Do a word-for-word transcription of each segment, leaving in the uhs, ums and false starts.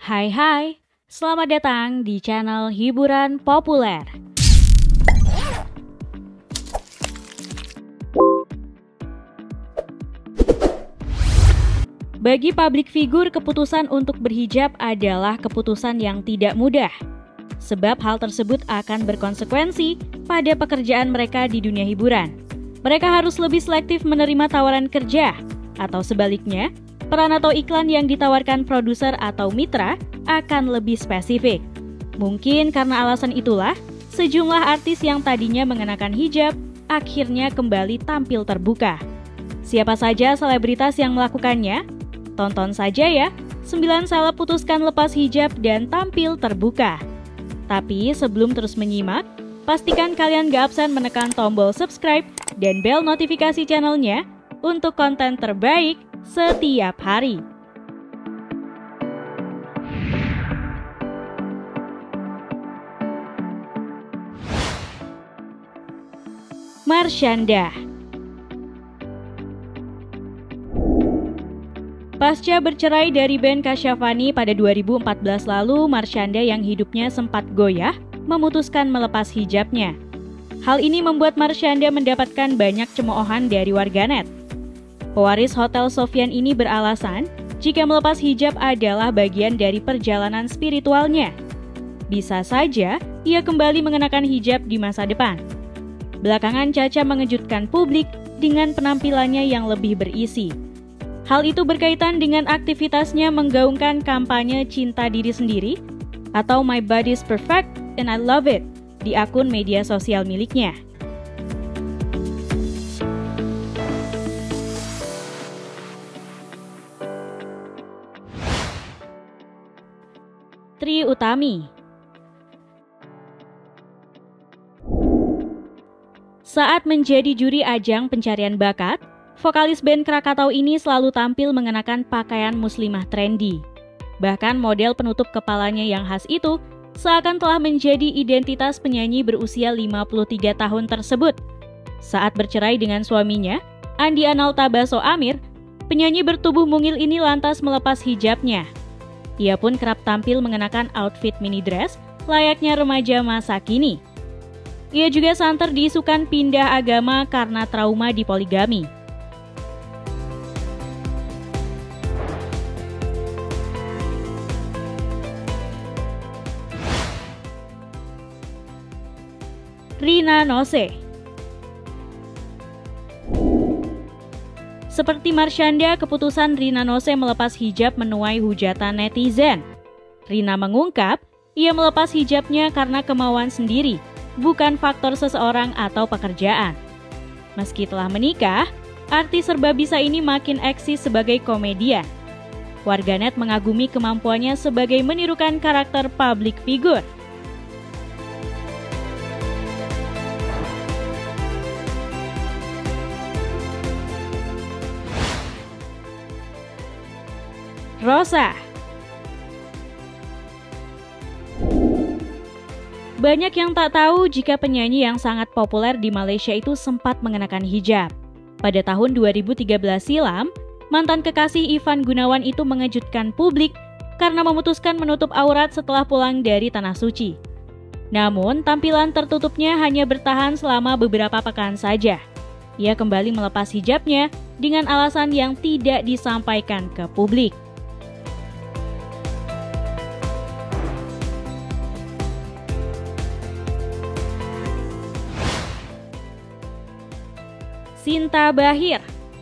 Hai hai, selamat datang di channel Hiburan Populer. Bagi publik figur, keputusan untuk berhijab adalah keputusan yang tidak mudah. Sebab hal tersebut akan berkonsekuensi pada pekerjaan mereka di dunia hiburan. Mereka harus lebih selektif menerima tawaran kerja, atau sebaliknya, peran atau iklan yang ditawarkan produser atau mitra akan lebih spesifik. Mungkin karena alasan itulah, sejumlah artis yang tadinya mengenakan hijab akhirnya kembali tampil terbuka. Siapa saja selebritas yang melakukannya? Tonton saja ya, sembilan seleb putuskan lepas hijab dan tampil terbuka. Tapi sebelum terus menyimak, pastikan kalian gak absen menekan tombol subscribe dan bel notifikasi channelnya untuk konten terbaik setiap hari. Marshanda. Pasca bercerai dari Ben Kasyafani pada dua ribu empat belas lalu, Marshanda yang hidupnya sempat goyah memutuskan melepas hijabnya. Hal ini membuat Marshanda mendapatkan banyak cemoohan dari warganet. Pewaris Hotel Sofyan ini beralasan jika melepas hijab adalah bagian dari perjalanan spiritualnya. Bisa saja ia kembali mengenakan hijab di masa depan. Belakangan Caca mengejutkan publik dengan penampilannya yang lebih berisi. Hal itu berkaitan dengan aktivitasnya menggaungkan kampanye cinta diri sendiri atau My Body's Perfect and I Love It di akun media sosial miliknya. Trie Utami. Saat menjadi juri ajang pencarian bakat, vokalis band Krakatau ini selalu tampil mengenakan pakaian muslimah trendy. Bahkan model penutup kepalanya yang khas itu seakan telah menjadi identitas penyanyi berusia lima puluh tiga tahun tersebut. Saat bercerai dengan suaminya, Andi Analtabaso Amir, penyanyi bertubuh mungil ini lantas melepas hijabnya. Ia pun kerap tampil mengenakan outfit mini dress layaknya remaja masa kini. Ia juga santer diisukan pindah agama karena trauma di poligami. Rina Nose. Seperti Marshanda, keputusan Rina Nose melepas hijab menuai hujatan netizen. Rina mengungkap, ia melepas hijabnya karena kemauan sendiri, bukan faktor seseorang atau pekerjaan. Meski telah menikah, artis serba bisa ini makin eksis sebagai komedian. Warganet mengagumi kemampuannya sebagai menirukan karakter public figure. Rosa. Banyak yang tak tahu jika penyanyi yang sangat populer di Malaysia itu sempat mengenakan hijab. Pada tahun dua ribu tiga belas silam, mantan kekasih Ivan Gunawan itu mengejutkan publik karena memutuskan menutup aurat setelah pulang dari Tanah Suci. Namun, tampilan tertutupnya hanya bertahan selama beberapa pekan saja. Ia kembali melepas hijabnya dengan alasan yang tidak disampaikan ke publik. Sinta Bahir.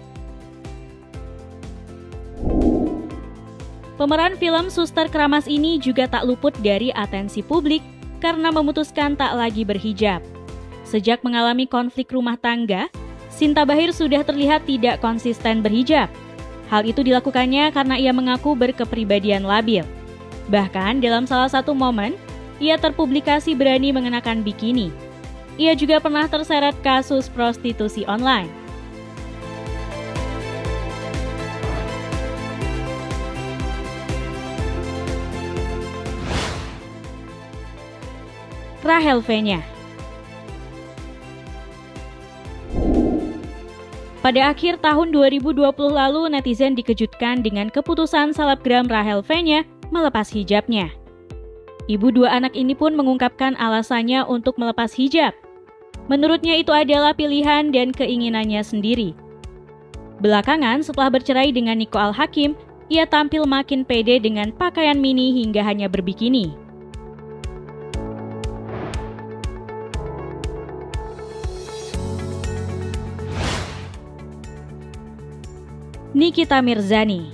Pemeran film Suster Keramas ini juga tak luput dari atensi publik karena memutuskan tak lagi berhijab. Sejak mengalami konflik rumah tangga, Sinta Bahir sudah terlihat tidak konsisten berhijab. Hal itu dilakukannya karena ia mengaku berkepribadian labil. Bahkan dalam salah satu momen, ia terpublikasi berani mengenakan bikini. Ia juga pernah terseret kasus prostitusi online. Rahel Fenya. Pada akhir tahun dua ribu dua puluh lalu, netizen dikejutkan dengan keputusan selebgram Rahel Fenya melepas hijabnya. Ibu dua anak ini pun mengungkapkan alasannya untuk melepas hijab. Menurutnya itu adalah pilihan dan keinginannya sendiri. Belakangan setelah bercerai dengan Niko Al-Hakim, ia tampil makin pede dengan pakaian mini hingga hanya berbikini. Nikita Mirzani.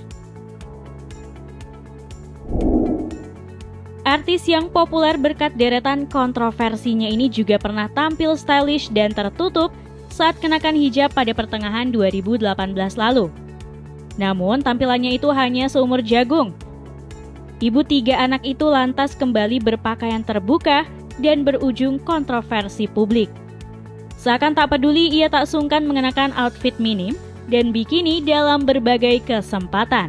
Artis yang populer berkat deretan kontroversinya ini juga pernah tampil stylish dan tertutup saat kenakan hijab pada pertengahan dua ribu delapan belas lalu. Namun tampilannya itu hanya seumur jagung. Ibu tiga anak itu lantas kembali berpakaian terbuka dan berujung kontroversi publik. Seakan tak peduli, ia tak sungkan mengenakan outfit minim dan bikini dalam berbagai kesempatan.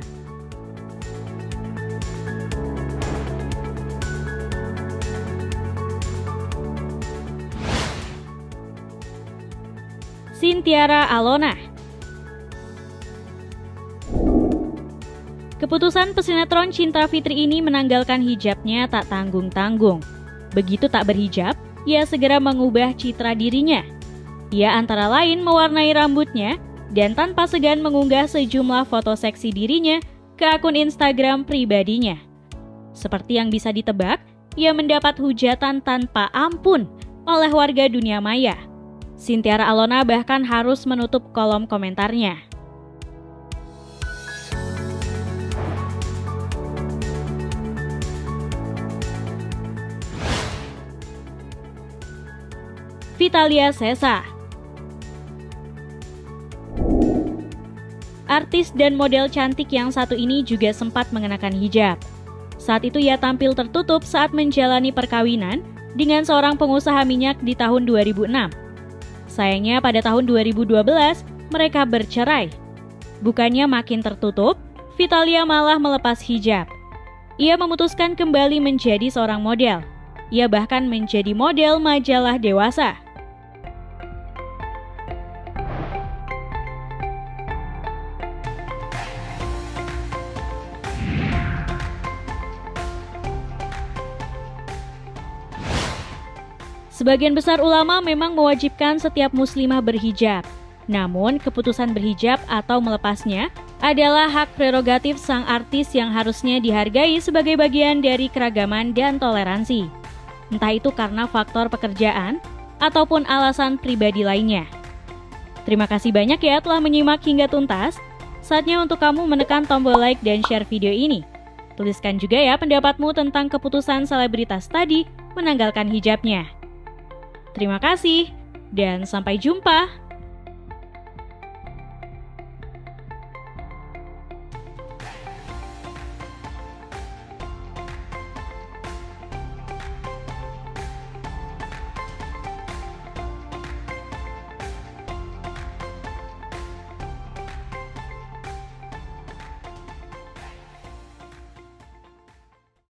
Sintiara Alona. Keputusan pesinetron Cinta Fitri ini menanggalkan hijabnya tak tanggung-tanggung. Begitu tak berhijab, ia segera mengubah citra dirinya. Ia antara lain mewarnai rambutnya dan tanpa segan mengunggah sejumlah foto seksi dirinya ke akun Instagram pribadinya. Seperti yang bisa ditebak, ia mendapat hujatan tanpa ampun oleh warga dunia maya. Sintiara Alona bahkan harus menutup kolom komentarnya. Vitalia Sesa. Artis dan model cantik yang satu ini juga sempat mengenakan hijab. Saat itu ia tampil tertutup saat menjalani perkawinan dengan seorang pengusaha minyak di tahun dua ribu enam. Sayangnya pada tahun dua ribu dua belas mereka bercerai. Bukannya makin tertutup, Vitalia malah melepas hijab. Ia memutuskan kembali menjadi seorang model. Ia bahkan menjadi model majalah dewasa. Sebagian besar ulama memang mewajibkan setiap muslimah berhijab. Namun, keputusan berhijab atau melepasnya adalah hak prerogatif sang artis yang harusnya dihargai sebagai bagian dari keragaman dan toleransi. Entah itu karena faktor pekerjaan ataupun alasan pribadi lainnya. Terima kasih banyak ya telah menyimak hingga tuntas. Saatnya untuk kamu menekan tombol like dan share video ini. Tuliskan juga ya pendapatmu tentang keputusan selebritas tadi menanggalkan hijabnya. Terima kasih, dan sampai jumpa.